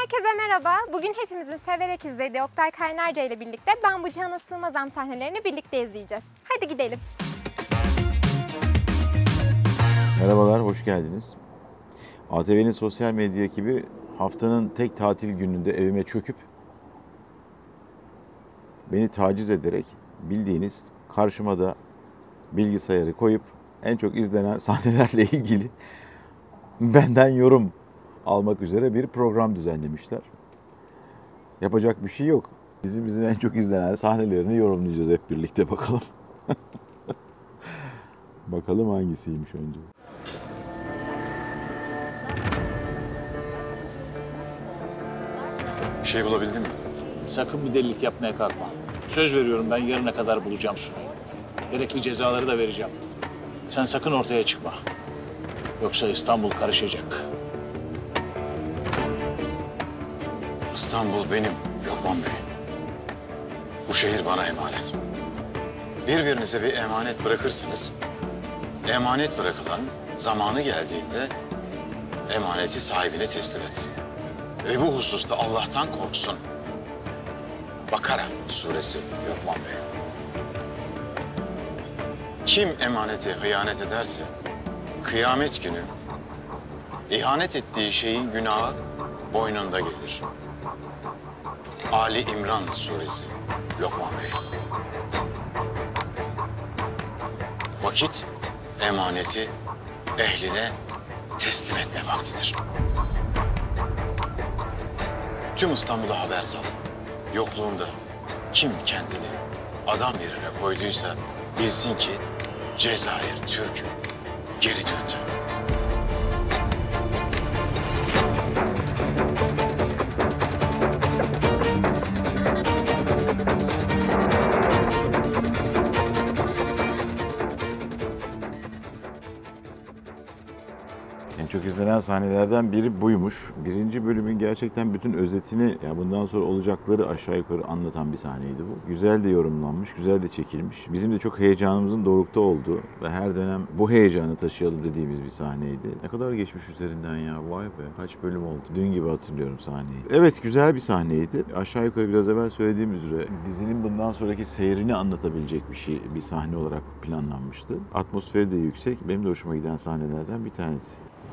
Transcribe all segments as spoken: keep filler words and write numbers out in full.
Herkese merhaba. Bugün hepimizin severek izlediği Oktay Kaynarca ile birlikte Ben Bu Cihana Sığmazam sahnelerini birlikte izleyeceğiz. Hadi gidelim. Merhabalar, hoş geldiniz. A T V'nin sosyal medya ekibi haftanın tek tatil gününde evime çöküp beni taciz ederek bildiğiniz karşıma da bilgisayarı koyup en çok izlenen sahnelerle ilgili benden yorum almak üzere bir program düzenlemişler. Yapacak bir şey yok. Dizimizin en çok izlenen sahnelerini yorumlayacağız hep birlikte bakalım. Bakalım hangisiymiş önce. Bir şey bulabildin mi? Sakın bir delilik yapmaya kalkma. Söz veriyorum ben yarına kadar bulacağım Sunay'ı. Gerekli cezaları da vereceğim. Sen sakın ortaya çıkma. Yoksa İstanbul karışacak. İstanbul benim Lokman Bey. Bu şehir bana emanet. Birbirinize bir emanet bırakırsanız, emanet bırakılan zamanı geldiğinde emaneti sahibine teslim etsin. Ve bu hususta Allah'tan korksun. Bakara suresi Lokman Bey. Kim emanete hıyanet ederse, kıyamet günü ihanet ettiği şeyin günahı boynunda gelir. Ali İmran suresi Lokman Bey. Vakit emaneti ehline teslim etme vaktidir. Tüm İstanbul'a haber sal. Yokluğunda kim kendini adam yerine koyduysa bilsin ki Cezayir Türk'ü geri döndü. En çok izlenen sahnelerden biri buymuş. Birinci bölümün gerçekten bütün özetini, yani bundan sonra olacakları aşağı yukarı anlatan bir sahneydi bu. Güzel de yorumlanmış, güzel de çekilmiş. Bizim de çok heyecanımızın dorukta olduğu ve her dönem bu heyecanı taşıyalım dediğimiz bir sahneydi. Ne kadar geçmiş üzerinden ya, vay be. Kaç bölüm oldu. Dün gibi hatırlıyorum sahneyi. Evet, güzel bir sahneydi. Aşağı yukarı biraz evvel söylediğim üzere dizinin bundan sonraki seyrini anlatabilecek bir şey, bir sahne olarak planlanmıştı. Atmosferi de yüksek. Benim de hoşuma giden sahnelerden bir tanesi.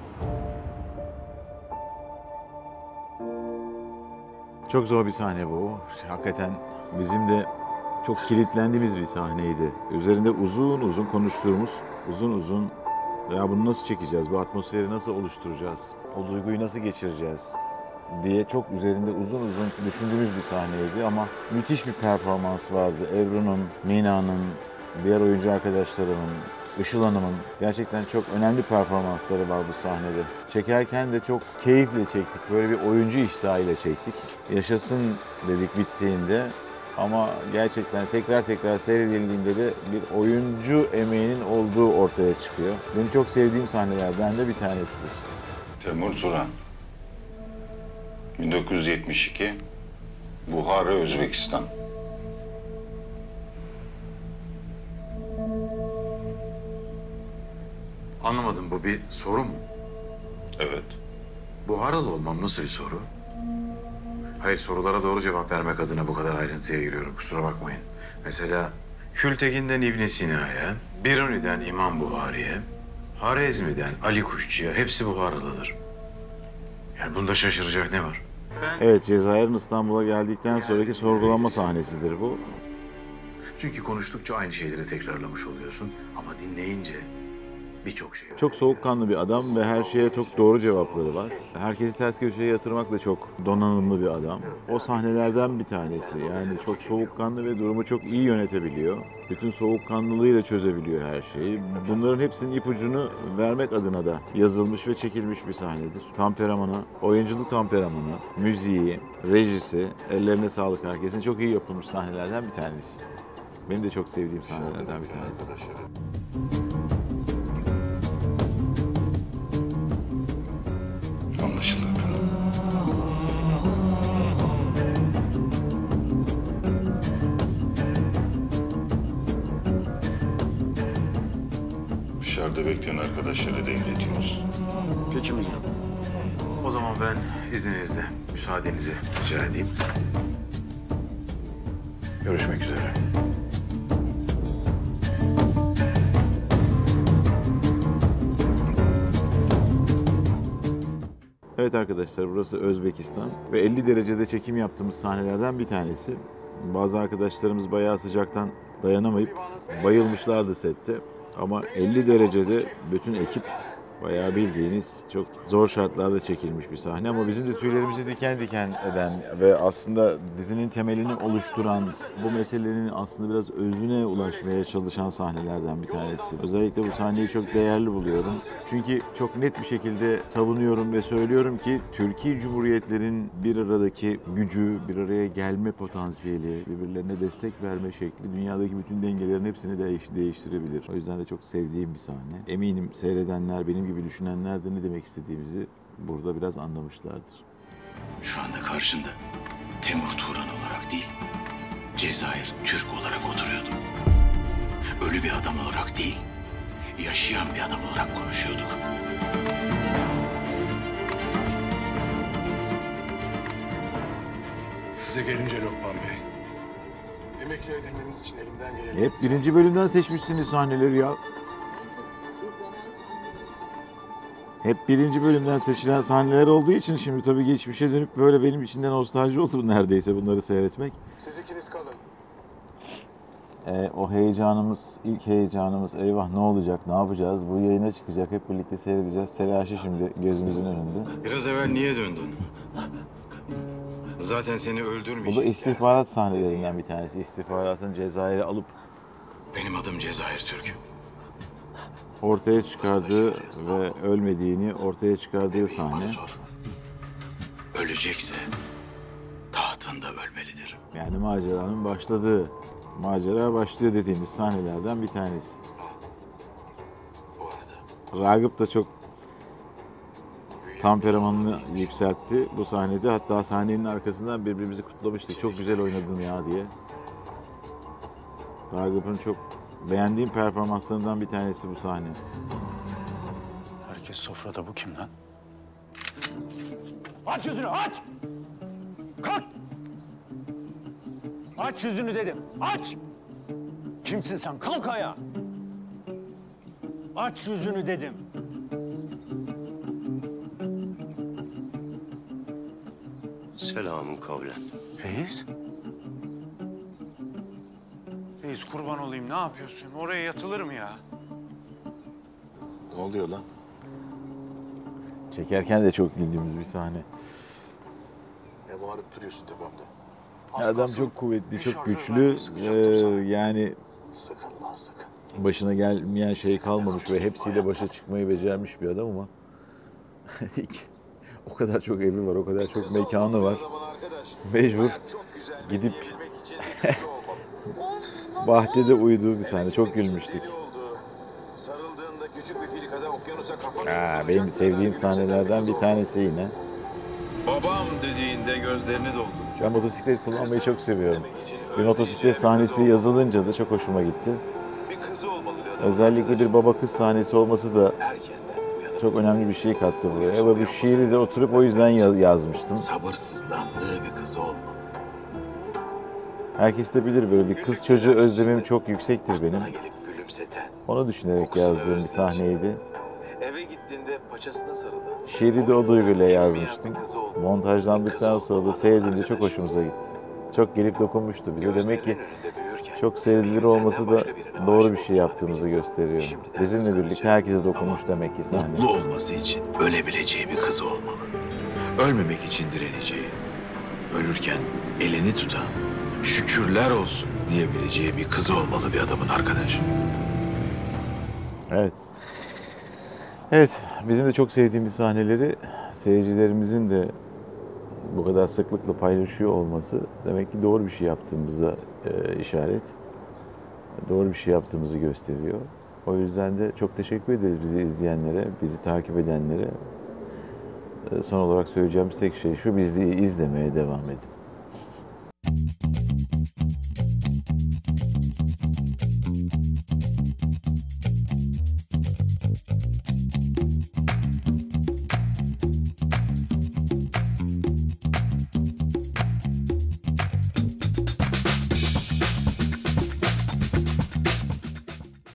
Çok zor bir sahne bu. Hakikaten bizim de çok kilitlendiğimiz bir sahneydi. Üzerinde uzun uzun konuştuğumuz, uzun uzun ya bunu nasıl çekeceğiz, bu atmosferi nasıl oluşturacağız, o duyguyu nasıl geçireceğiz diye çok üzerinde uzun uzun düşündüğümüz bir sahneydi ama müthiş bir performans vardı. Ebru'nun, Mina'nın, diğer oyuncu arkadaşlarımın, Işıl Hanım'ın gerçekten çok önemli performansları var bu sahnede. Çekerken de çok keyifle çektik. Böyle bir oyuncu iştahıyla çektik. Yaşasın dedik bittiğinde ama gerçekten tekrar tekrar seyredildiğinde de bir oyuncu emeğinin olduğu ortaya çıkıyor. Benim çok sevdiğim sahnelerden de bir tanesidir. Temur Turan, bin dokuz yüz yetmiş iki, Buhara, Özbekistan. Anlamadım, bu bir soru mu? Evet. Buharalı olmam nasıl bir soru? Hayır, sorulara doğru cevap vermek adına bu kadar ayrıntıya giriyorum, kusura bakmayın. Mesela Kültekin'den İbn Sina'ya, Biruni'den İmam Buhari'ye, Harezmi'den Ali Kuşçu'ya hepsi Buharalıdır. Yani bunda şaşıracak ne var? Evet, Cezayir'in İstanbul'a geldikten sonraki sorgulanma sahnesidir bu. Çünkü konuştukça aynı şeyleri tekrarlamış oluyorsun ama dinleyince birçok şey. Çok soğukkanlı bir adam ve her şeye çok doğru cevapları var. Herkesi ters köşeye yatırmakla çok donanımlı bir adam. O sahnelerden bir tanesi. Yani çok soğukkanlı ve durumu çok iyi yönetebiliyor. Bütün soğukkanlılığıyla çözebiliyor her şeyi. Bunların hepsinin ipucunu vermek adına da yazılmış ve çekilmiş bir sahnedir. Temperamanı, oyunculuk temperamanı, müziği, rejisi, ellerine sağlık herkesin, çok iyi yapılmış sahnelerden bir tanesi. Benim de çok sevdiğim sahnelerden bir tanesi. Anlaşıldı. Dışarıda bekleyen arkadaşlara devrediyoruz. Peki mi? O zaman ben izninizle müsaade müsaadenizi rica edeyim. Görüşmek üzere. Evet arkadaşlar, burası Özbekistan ve elli derecede çekim yaptığımız sahnelerden bir tanesi. Bazı arkadaşlarımız bayağı sıcaktan dayanamayıp bayılmışlardı sette. Ama elli derecede bütün ekip bayağı bildiğiniz çok zor şartlarda çekilmiş bir sahne. Ama bizim de tüylerimizi diken diken eden ve aslında dizinin temelini oluşturan, bu meselenin aslında biraz özüne ulaşmaya çalışan sahnelerden bir tanesi. Özellikle bu sahneyi çok değerli buluyorum. Çünkü çok net bir şekilde savunuyorum ve söylüyorum ki Türkiye Cumhuriyetlerin bir aradaki gücü, bir araya gelme potansiyeli, birbirlerine destek verme şekli dünyadaki bütün dengelerin hepsini değiş değiştirebilir. O yüzden de çok sevdiğim bir sahne. Eminim seyredenler, benim gibi düşünenler de ne demek istediğimizi burada biraz anlamışlardır. Şu anda karşında Temur Turan olarak değil, Cezayir Türk olarak oturuyordum. Ölü bir adam olarak değil, yaşayan bir adam olarak konuşuyorduk. Size gelince Lokman Bey, emekli edilmeniz için elimden geleni... Hep birinci bölümden seçmişsiniz sahneleri ya. Hep birinci bölümden seçilen sahneler olduğu için şimdi tabii geçmişe dönüp böyle benim içinden nostalji oldu neredeyse bunları seyretmek. Siz ikiniz kalın. Ee, o heyecanımız, ilk heyecanımız, eyvah ne olacak, ne yapacağız, bu yayına çıkacak, hep birlikte seyredeceğiz. Telaşı şimdi gözümüzün önünde. Biraz evvel niye döndün? Zaten seni Bu öldürmeyecek. da istihbarat sahnelerinden bir tanesi. İstihbaratın Cezayir'e alıp Benim adım Cezayir Türk. ortaya çıkardığı ve ölmediğini ortaya çıkardığı sahne. İmparator ölecekse tahtında ölmelidir. Yani maceranın başladığı, macera başlıyor dediğimiz sahnelerden bir tanesi. Ragıp da çok temperamanını yükseltti bu sahnede. Hatta sahnenin arkasından birbirimizi kutlamıştık. Çok güzel oynadın ya diye. Ragıp'ın çok beğendiğim performanslarından bir tanesi bu sahne. Herkes sofrada, bu kim lan? Aç yüzünü, aç! Kalk! Aç yüzünü dedim, aç! Kimsin sen? Kalk ayağa! Aç yüzünü dedim. Selamun kavlen. Reis? Reis kurban olayım, ne yapıyorsun? Oraya yatılır mı ya? Ne oluyor lan? Çekerken de çok güldüğümüz bir sahne. Ne bağırıp duruyorsun tepemde? Adam çok kuvvetli, çok güçlü. Ee, yani Sakın lan sakın. başına gelmeyen şey kalmamış ve hepsiyle başa çıkmayı becermiş bir adam ama o kadar çok evi var, o kadar çok mekanı var. Mecbur gidip bahçede uyuduğu bir sahne. Çok gülmüştük. Sarıldığında küçük bir filikada okyanusa kafanı... Aa, benim sevdiğim sahnelerden bir tanesi yine. Babam dediğinde gözlerini doldu. Ben motosiklet kullanmayı çok seviyorum. Bir motosiklet sahnesi yazılınca da çok hoşuma gitti. Bir kızı olmalı diyor. Özellikle bir baba kız sahnesi olması da Erkenden bu yana. çok önemli bir şey kattı buraya. Ve bu şiiri de oturup o yüzden yaz- yazmıştım. Sabırsızlandığı bir kız olma. Herkes de bilir, böyle bir kız çocuğu özlemim çok yüksektir benim. Bana gelip gülümseten. Onu düşünerek yazdığım bir sahneydi. Eve gittiğinde paçasına sarılan. Şiiri de o duyguyla yazmıştım. Montajlandıktan sonra da seyredince çok hoşumuza gitti. Çok gelip dokunmuştu bize. Demek ki çok seyredilir olması da doğru bir şey yaptığımızı gösteriyor. Bizimle birlikte herkese dokunmuş demek ki sahne. Mutlu olması için ölebileceği bir kız olmalı. Ölmemek için direneceği, ölürken elini tutan, şükürler olsun diyebileceği bir kız olmalı bir adamın arkadaş. Evet. Evet, bizim de çok sevdiğimiz sahneleri seyircilerimizin de bu kadar sıklıkla paylaşıyor olması demek ki doğru bir şey yaptığımıza e, işaret. Doğru bir şey yaptığımızı gösteriyor. O yüzden de çok teşekkür ederiz bizi izleyenlere, bizi takip edenlere. E, son olarak söyleyeceğimiz tek şey şu: bizi izlemeye devam edin.